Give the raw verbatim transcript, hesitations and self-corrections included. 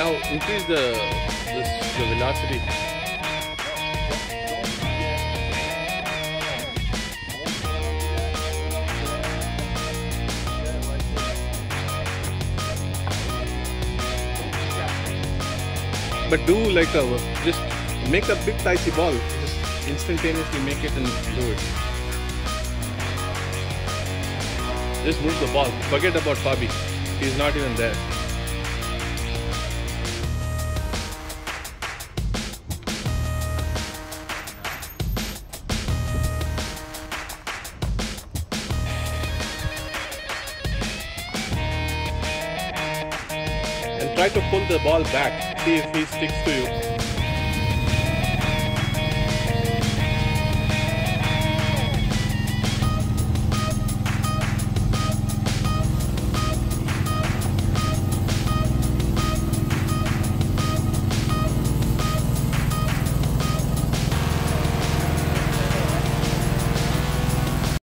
Now increase the this the velocity. But do like a just make a big Taichi ball. Just instantaneously make it and do it. Just move the ball. Forget about Fabi. He's not even there. And try to pull the ball back. See if he sticks to you.